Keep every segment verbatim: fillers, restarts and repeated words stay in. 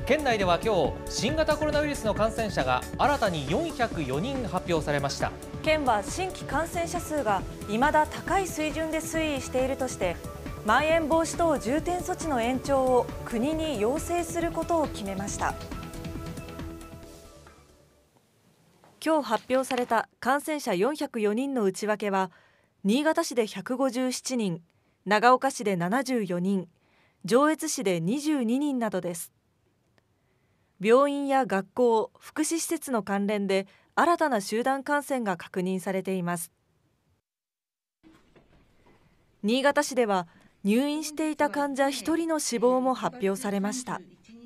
県内では今日、新型コロナウイルスの感染者が新たによんひゃくよにん発表されました。 県は新規感染者数が未だ高い水準で推移しているとして、まん延防止等重点措置の延長を国に要請することを決めました。今日発表された感染者よんひゃくよにんの内訳は、新潟市でひゃくごじゅうななにん、長岡市でななじゅうよにん、上越市でにじゅうににんなどです。病院や学校、福祉施設の関連で新たな集団感染が確認されています。新潟市では入院していた患者ひとりの死亡も発表されました。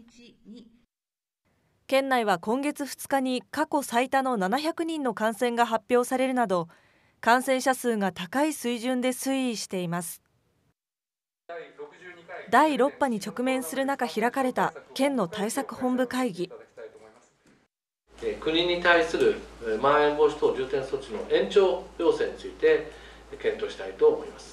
県内は今月ふつかに過去最多のななひゃくにんの感染が発表されるなど、感染者数が高い水準で推移しています。だいろっぱに直面する中開かれた県の対策本部会議。 国に対するまん延防止等重点措置の延長要請について検討したいと思います。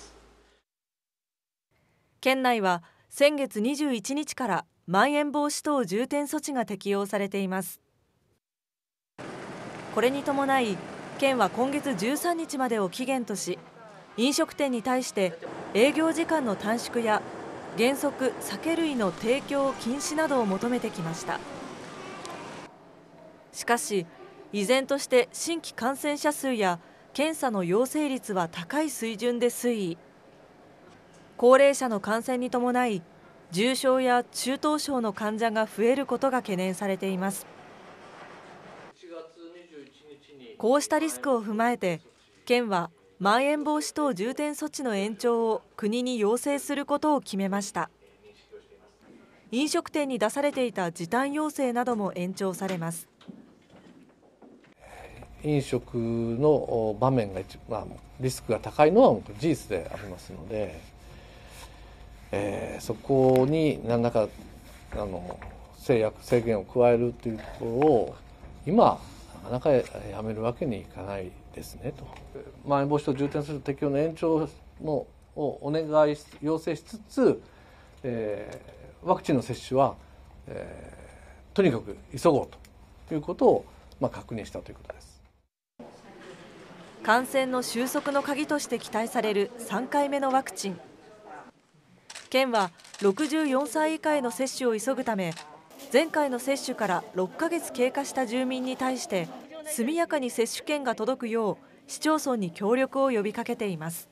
県内は先月にじゅういちにちからまん延防止等重点措置が適用されています。これに伴い、県は今月じゅうさんにちまでを期限とし、飲食店に対して営業時間の短縮や原則酒類の提供禁止などを求めてきました。しかし、依然として新規感染者数や検査の陽性率は高い水準で推移。高齢者の感染に伴い、重症や中等症の患者が増えることが懸念されています。こうしたリスクを踏まえて、県はまん延防止等重点措置の延長を国に要請することを決めました。飲食店に出されていた時短要請なども延長されます。 飲食の場面が一、まあ、リスクが高いのは事実でありますので、えー、そこに何らかあの制約制限を加えるというところを今なかなかやめるわけにいかないですねと。まん延防止等重点措置適用の延長のをお願いし要請しつつ、えー、ワクチンの接種は、えー、とにかく急ごうということを、まあ、確認したということです。 感染の収束の鍵として期待されるさんかいめのワクチン。県はろくじゅうよんさい以下への接種を急ぐため、前回の接種からろっかげつ経過した住民に対して速やかに接種券が届くよう市町村に協力を呼びかけています。